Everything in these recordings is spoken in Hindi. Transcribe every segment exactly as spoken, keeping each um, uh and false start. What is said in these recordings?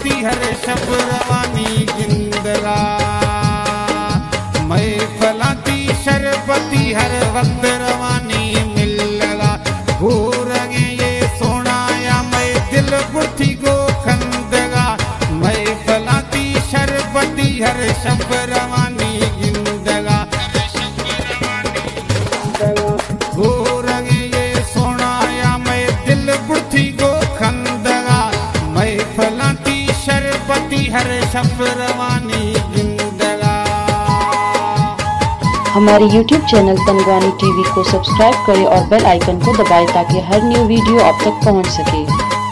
शरबती हर शब रवानी जिंदगा मैं फलाती शरबती हर वक्त रवानी मिल लगा हो रंगे ये सोना या मैं दिल बुर्थी को खंदगा मैं फलाती शरबती हर शब रवानी जिंदगा हो रंगे ये सोना या मैं दिल बुर्थी को खंदगा मैं फलाती शरबती हर शब रवानी जिंदगा। हमारे यूट्यूब चैनल तनगानी टीवी को सब्सक्राइब करें और बेल आइकन को दबाएं ताकि हर न्यू वीडियो आप तक पहुंच सके।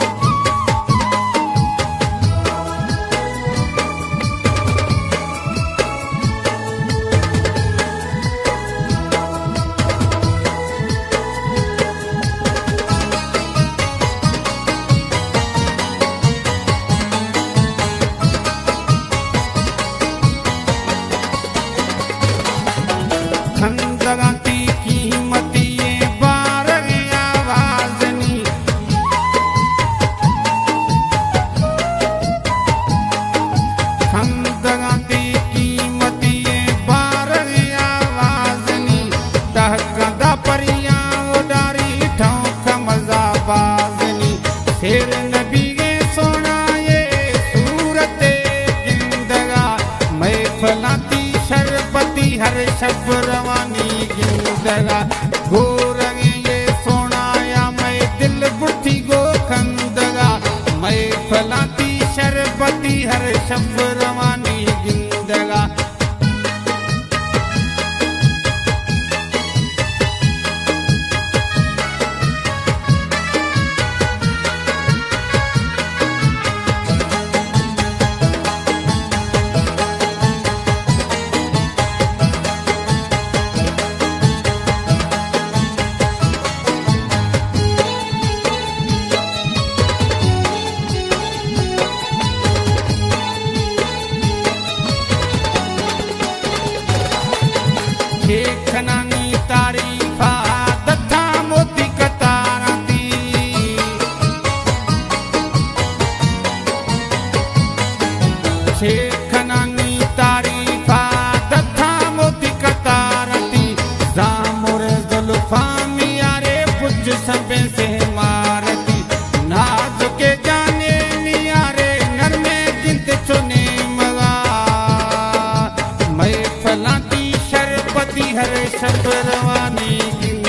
खंदगाती कीमती ये बारह आवाज़नी खंदगाती कीमती ये बारह आवाज़नी दहकदा परियां उडारी ठोक मजा बाज़नी शेर नबी के सोना ये सूरत जिंदगा मैं फलाती शरबती हर शब रवानी जिंदगा हो रंगे ये सोना या मैं दिल बुर्थी को खंदगा मैं फलाती शरबती हर शब रवानी जिंदगा। खनानी तारीफा दत्था मोती कतारती खनानी तारीफा दत्था मोती कतारती जामुर जुल्फा मियारे पुज सबे से मारती नाज के जाने मियारे नरमे जिंद चुने मगा मैं फलाती शरबती हर शब रवानी।